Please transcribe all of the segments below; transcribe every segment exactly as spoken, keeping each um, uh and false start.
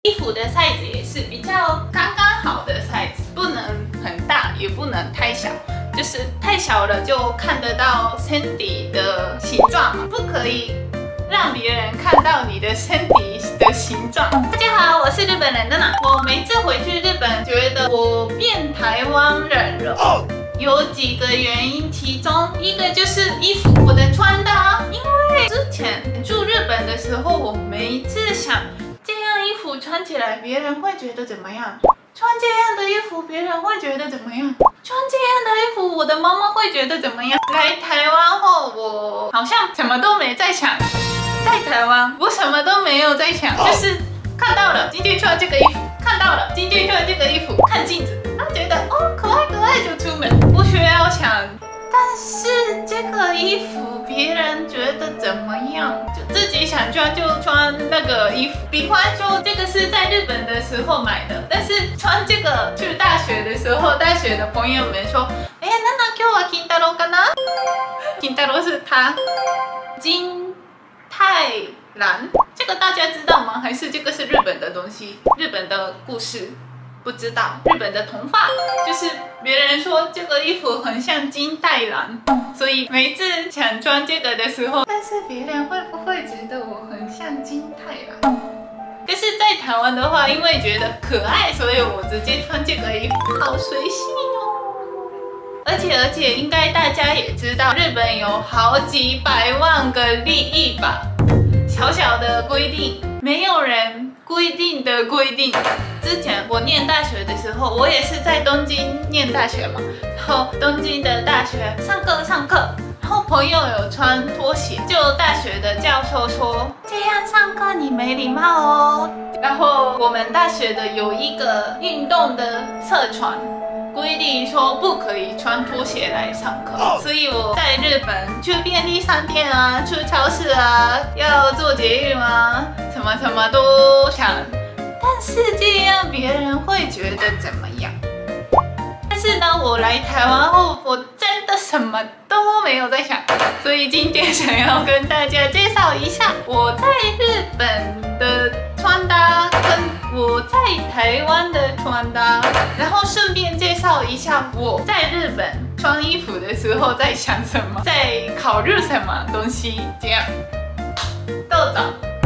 衣服的 size 也是比较刚刚好的 size， 不能很大，也不能太小。就是太小了就看得到身体的形状嘛，不可以让别人看到你的身体的形状。大家好，我是日本人的娜。我每次回去日本，觉得我变台湾人了。有几个原因，其中一个就是衣服我的穿搭，因为之前住日本的时候，我每一次想这样衣服穿起来，别人会觉得怎么样？穿这样的衣服，别人会觉得怎么样？穿这样的衣服，我的妈妈会觉得怎么样？来台湾后，我好像什么都没在想。在台湾，我什么都没有在想，就是看到了今天穿这个衣服，看到了今天穿这个衣服，看镜子，然后觉得哦可爱可爱就出门，不需要想。但是这个衣服别人觉得怎么样？就自己想穿就穿那个衣服。比方说这个是在日本的时候买的，但是穿这个去大学的时候，大学的朋友们说，哎，那那今日は金太郎かな？金太郎是他，金太郎，这个大家知道吗？还是这个是日本的东西？日本的故事？不知道。日本的童话就是别人说这个衣服很像金太郎，所以每次想穿这个的时候，但是别人会不会觉得我很像金太郎？可是，在台湾的话，因为觉得可爱，所以我直接穿这个衣服，好随性哦。而且而且，应该大家也知道，日本有好几百万个利益吧，小小的规定，没有人规定的规定。之前我念大学的时候，我也是在东京念大学嘛，然后东京的大学上课上课，然后朋友有穿拖鞋，就大学的教授说这样上课你没礼貌哦。然后我们大学的有一个运动的社团，规定说不可以穿拖鞋来上课，所以我在日本去便利商店啊，去超市啊，要做捷运啊，什么什么都想。但是这样别人会觉得怎么样？但是呢，我来台湾后，我真的什么都没有在想，所以今天想要跟大家介绍一下我在日本的穿搭，跟我在台湾的穿搭，然后顺便介绍一下我在日本穿衣服的时候在想什么，在考虑什么东西，这样。豆枣。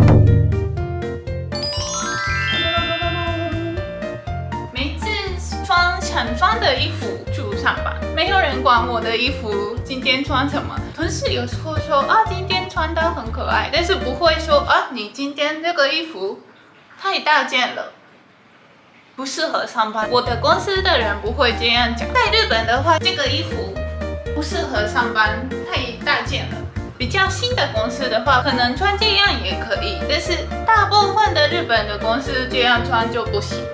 想穿的衣服去上班，没有人管我的衣服今天穿什么。同事有时候说啊，今天穿的很可爱，但是不会说啊，你今天这个衣服太大件了，不适合上班。我的公司的人不会这样讲。在日本的话，这个衣服不适合上班，太大件了。比较新的公司的话，可能穿这样也可以，但是大部分的日本的公司这样穿就不行。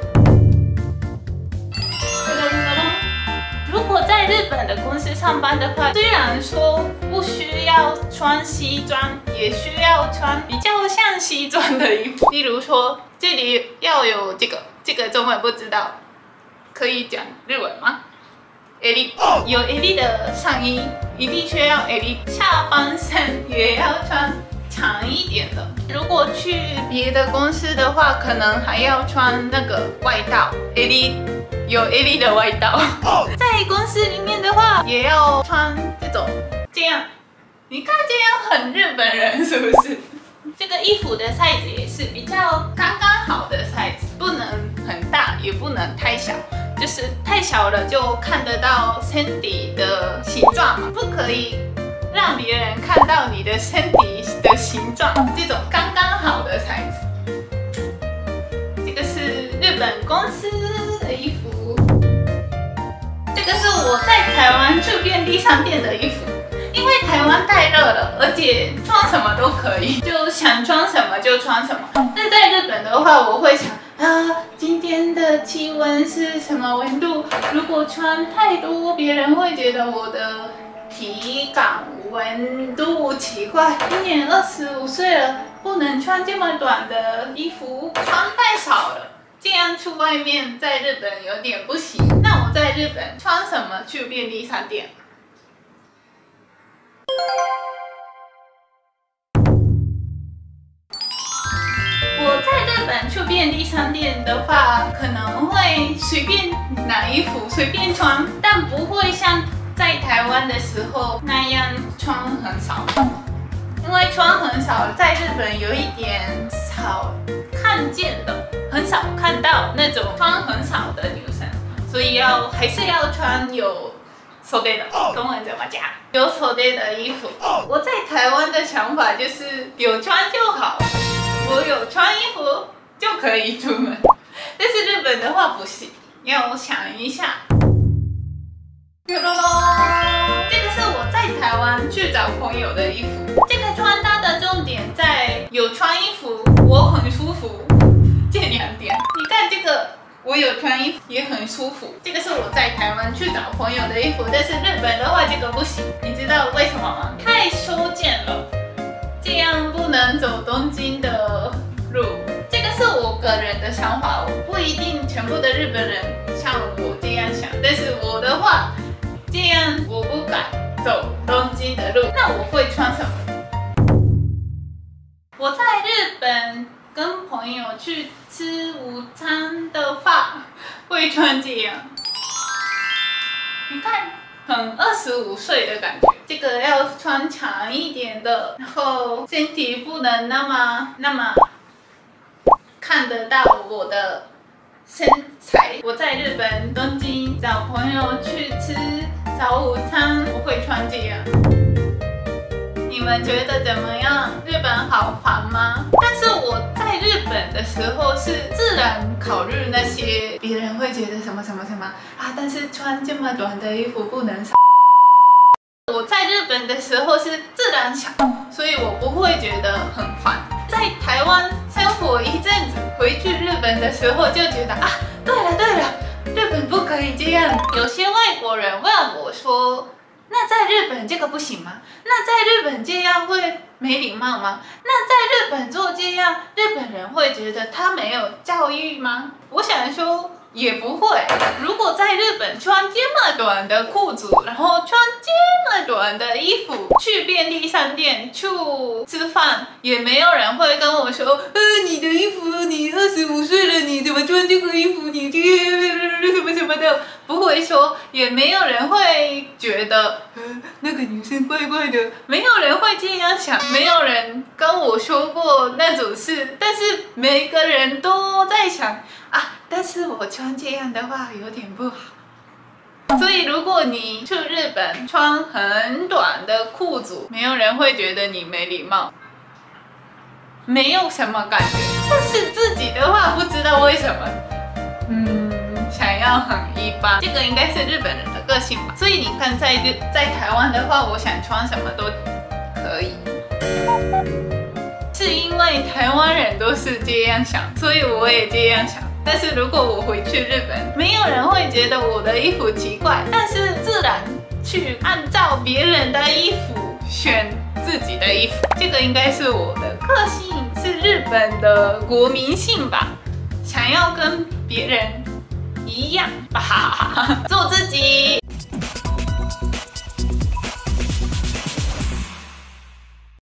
如果在日本的公司上班的话，虽然说不需要穿西装，也需要穿比较像西装的衣服。例如说，这里要有这个，这个中文不知道，可以讲日文吗？襟，有襟的上衣一定需要襟，下半身也要穿长一点的。如果去别的公司的话，可能还要穿那个外套，襟。有 襟 的外套，在公司里面的话，也要穿这种这样。你看这样很日本人是不是？这个衣服的 size 也是比较刚刚好的 size， 不能很大，也不能太小。就是太小了就看得到身体的形状嘛，不可以让别人看到你的身体的形状。这种刚刚好的 size， 这个是日本公司的衣服。这是我在台湾去便利商店的衣服，因为台湾太热了，而且穿什么都可以，就想穿什么就穿什么。那在日本的话，我会想啊，今天的气温是什么温度？如果穿太多，别人会觉得我的体感温度奇怪。今年二十五岁了，不能穿这么短的衣服，穿太少了。这样去外面，在日本有点不行。那我在日本穿什么去便利商店？我在日本去便利商店的话，可能会随便拿衣服随便穿，但不会像在台湾的时候那样穿很少。因为穿很少，在日本有一点少看见的，很少看到那种穿很少的女生，所以要还是要穿有袖的，中文怎么讲？有袖的衣服。我在台湾的想法就是有穿就好，我有穿衣服就可以出门。但是日本的话不行，要想一下。这个是我在台湾去找朋友的衣服。这个穿搭的重点在有穿衣服，我很舒服，这两点。你看这个。我有穿衣服也很舒服，这个是我在台湾去找朋友的衣服，但是日本的话这个不行，你知道为什么吗？太修剪了，这样不能走东京的路。这个是我个人的想法，我不一定全部的日本人像我这样想，但是我的话，这样我不敢走东京的路，那我会穿什么？我在日本跟朋友去吃午餐的话，会穿这样。你看，很二十五岁的感觉。这个要穿长一点的，然后身体不能那么那么看得到我的身材。我在日本东京找朋友去吃早午餐，我会穿这样。你们觉得怎么样？日本好烦吗？但是我在日本的时候是自然考虑那些别人会觉得什么什么什么啊，但是穿这么短的衣服不能少。我在日本的时候是自然想，所以我不会觉得很烦。在台湾生活一阵子，回去日本的时候就觉得啊，对了对了，日本不可以这样。有些外国人问我说，那在日本这个不行吗？那在日本这样会没礼貌吗？那在日本做这样，日本人会觉得他没有教育吗？我想说也不会。如果在日本穿这么短的裤子，然后穿这么短的衣服去便利商店去吃饭，也没有人会跟我说，呃，你的衣服，你二十五岁了，你怎么穿这个衣服？你这什么什么的。不会说，也没有人会觉得，呃，那个女生怪怪的，没有人会这样想，没有人跟我说过那种事，但是每个人都在想啊，但是我穿这样的话有点不好。所以如果你去日本穿很短的裤子，没有人会觉得你没礼貌，没有什么感觉。但是自己的话，不知道为什么，嗯。想要很一般，这个应该是日本人的个性吧。所以你看在，在在台湾的话，我想穿什么都可以，是因为台湾人都是这样想，所以我也这样想。但是如果我回去日本，没有人会觉得我的衣服奇怪，但是自然去按照别人的衣服选自己的衣服，这个应该是我的个性，是日本的国民性吧，想要跟别人一样吧，做自己。